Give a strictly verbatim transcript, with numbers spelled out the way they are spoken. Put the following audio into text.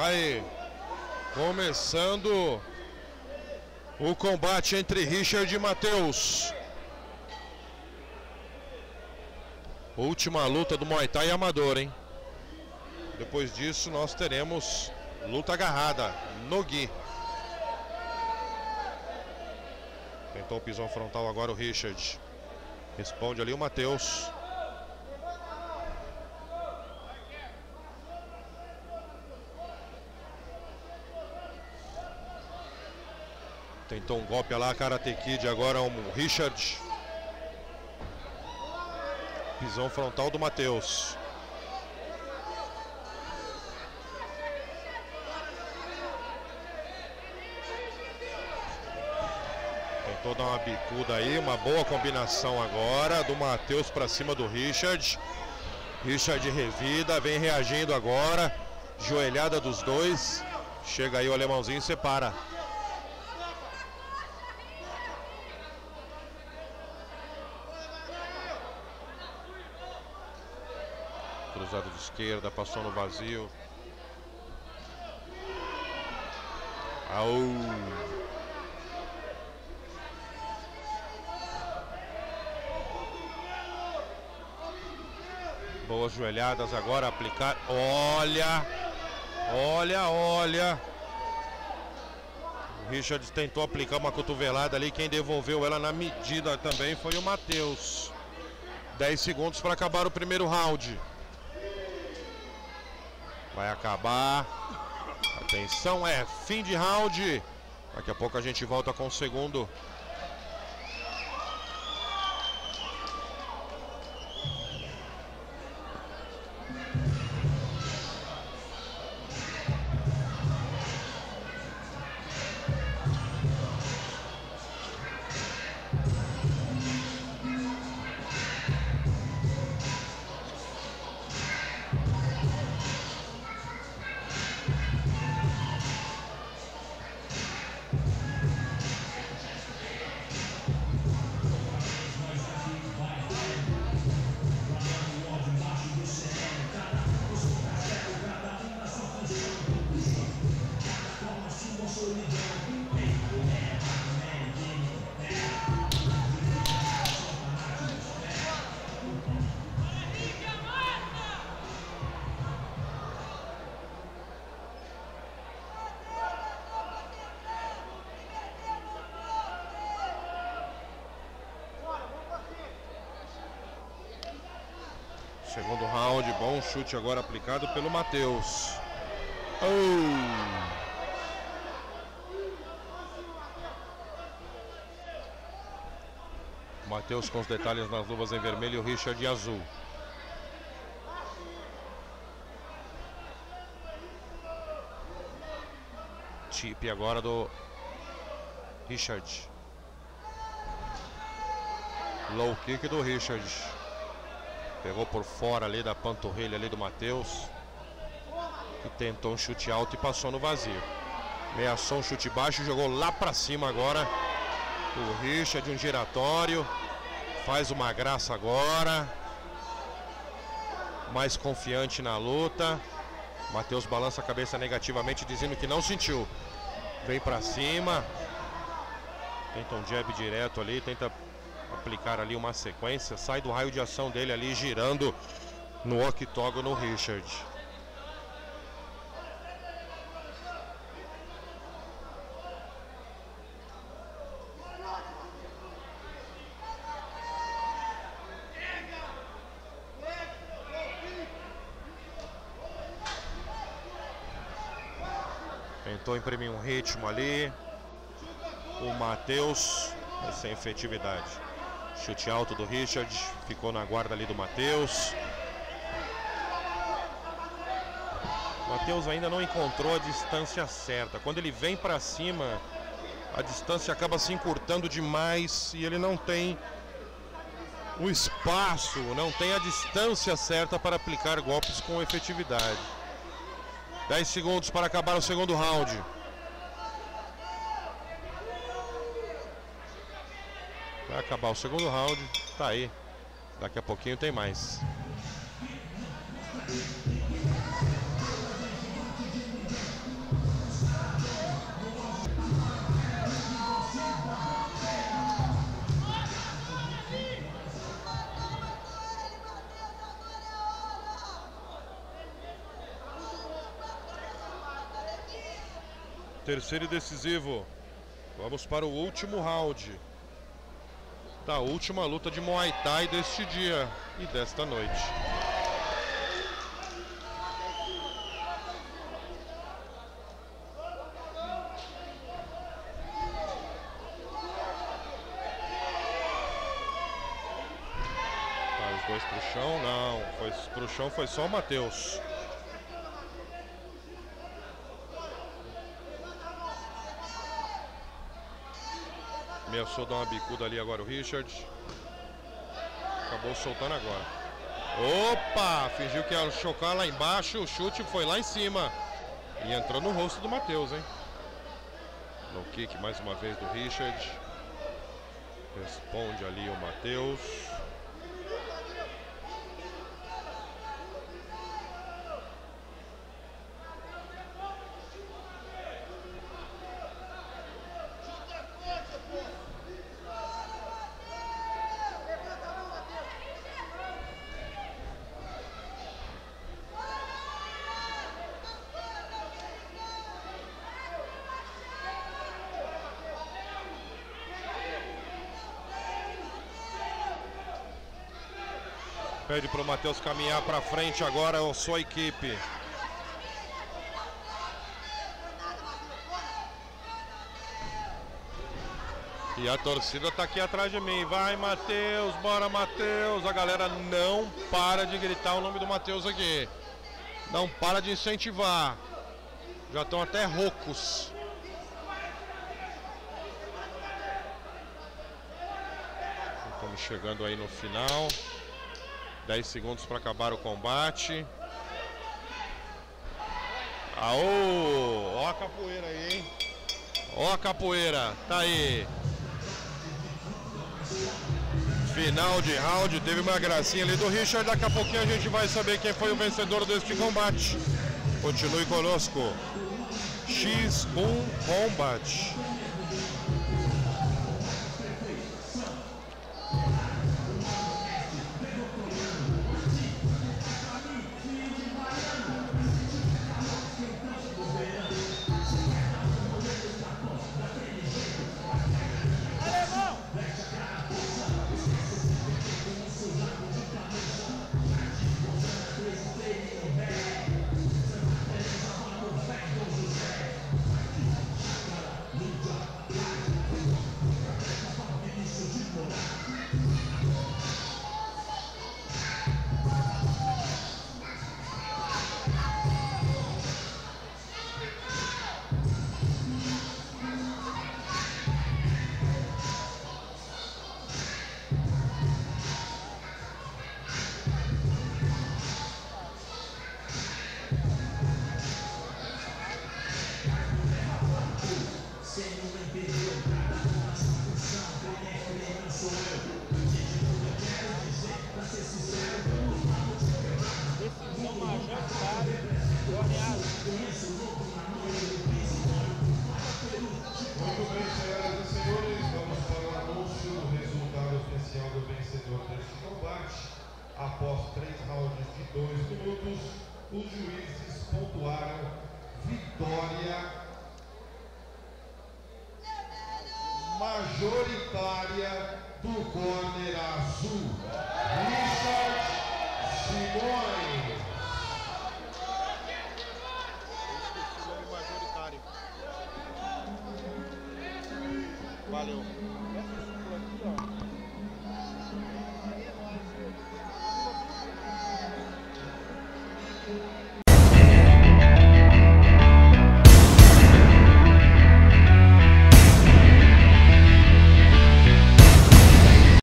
Thai começando o combate entre Richard e Matheus. Última luta do Muay Thai amador, hein? Depois disso nós teremos luta agarrada, no gi. Tentou o pisão frontal agora o Richard. Responde ali o Matheus. Tentou um golpe lá, Karate Kid, agora o Richard. Pisão frontal do Matheus. Tentou dar uma bicuda aí, uma boa combinação agora do Matheus para cima do Richard. Richard revida, vem reagindo agora. Joelhada dos dois. Chega aí o alemãozinho e separa. Cruzado de esquerda, passou no vazio. Au! Boas joelhadas agora aplicar. Olha! Olha, olha! O Richard tentou aplicar uma cotovelada ali. Quem devolveu ela na medida também foi o Matheus. dez segundos para acabar o primeiro round. Vai acabar. Atenção, é fim de round. Daqui a pouco a gente volta com o segundo. Segundo round, bom chute agora aplicado pelo Matheus. Oh. Matheus com os detalhes nas luvas em vermelho e o Richard em azul. Chip agora do Richard. Low kick do Richard. Pegou por fora ali da panturrilha ali do Matheus. Que tentou um chute alto e passou no vazio. Ameaçou um chute baixo e jogou lá pra cima agora. O Richard, um giratório. Faz uma graça agora. Mais confiante na luta. Matheus balança a cabeça negativamente, dizendo que não sentiu. Vem pra cima. Tenta um jab direto ali, tenta aplicar ali uma sequência, sai do raio de ação dele ali, girando no octógono Richard. Tentou imprimir um ritmo ali. O Matheus, mas sem efetividade. Chute alto do Richard, ficou na guarda ali do Matheus. Matheus ainda não encontrou a distância certa. Quando ele vem para cima, a distância acaba se encurtando demais e ele não tem o espaço, não tem a distância certa para aplicar golpes com efetividade. dez segundos para acabar o segundo round. Vai acabar o segundo round, tá aí. Daqui a pouquinho tem mais. Terceiro e decisivo. Vamos para o último round da última luta de Muay Thai deste dia e desta noite. Tá, os dois pro chão, não, foi pro chão foi só o Matheus. Ameaçou dar uma bicuda ali agora o Richard. Acabou soltando agora. Opa! Fingiu que ia chocar lá embaixo. O chute foi lá em cima. E entrou no rosto do Matheus, hein? No kick mais uma vez do Richard. Responde ali o Matheus. Pede para o Matheus caminhar para frente agora, a sua equipe. E a torcida está aqui atrás de mim. Vai, Matheus, bora, Matheus. A galera não para de gritar o nome do Matheus aqui. Não para de incentivar. Já estão até roucos. Estamos chegando aí no final. dez segundos para acabar o combate. Aô! Ó a capoeira aí, hein? Ó a capoeira, tá aí. Final de round, teve uma gracinha ali do Richard. Daqui a pouquinho a gente vai saber quem foi o vencedor deste combate. Continue conosco. X um Combat.